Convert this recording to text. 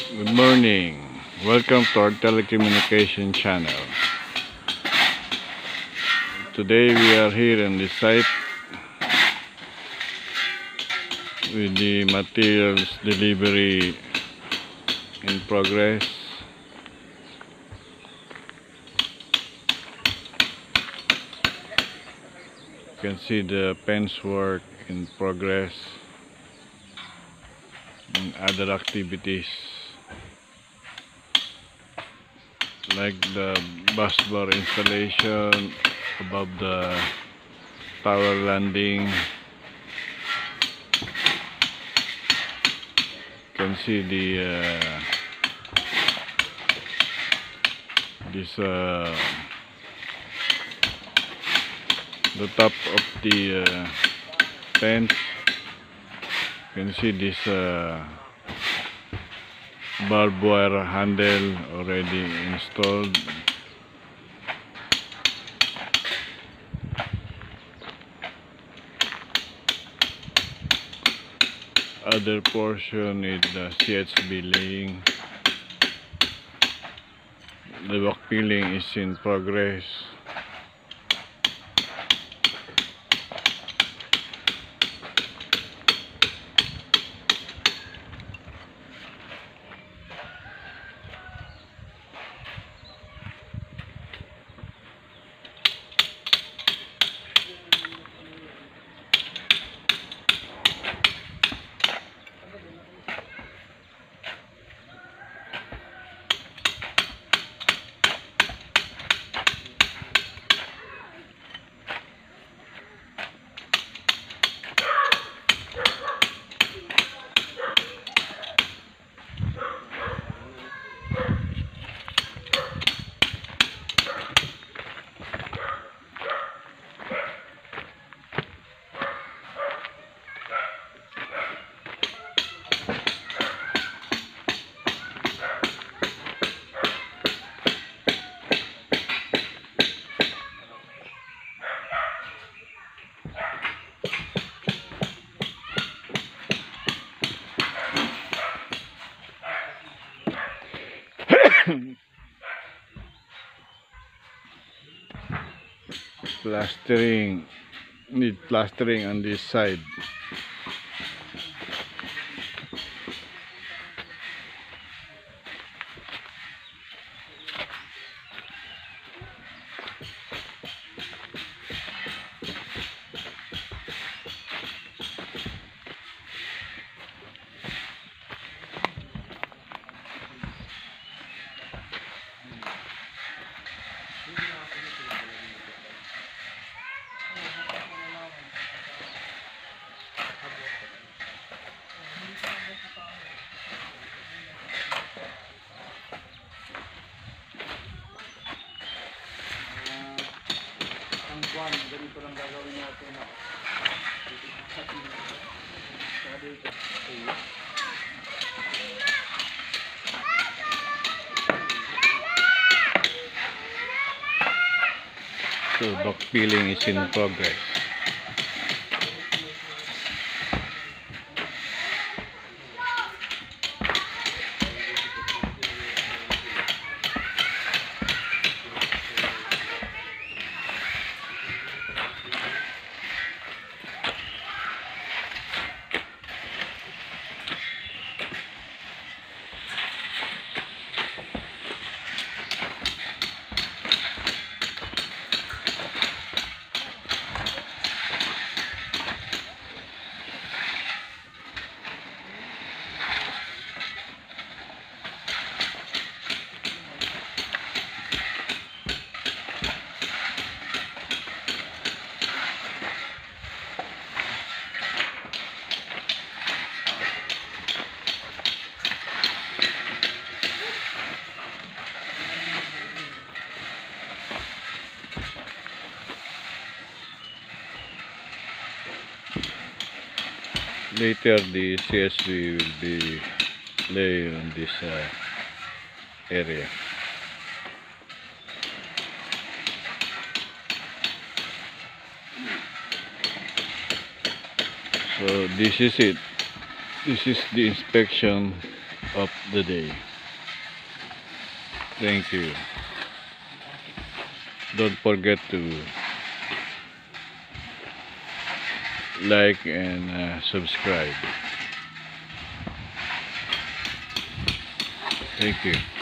Good morning. Welcome to our telecommunication channel. Today we are here on the site with the materials delivery in progress. You can see the fence work in progress and other activities like the bus bar installation above the tower landing. You can see the top of the fence. You can see this barbed wire handle already installed. Other portion is the CHB laying. The back peeling is in progress. Need plastering on this side. Ganito lang gagawin natin. So back peeling is in progress. Later the CSV will be laid on this area. So this is it. This is the inspection of the day. Thank you. Don't forget to like and subscribe. Thank you.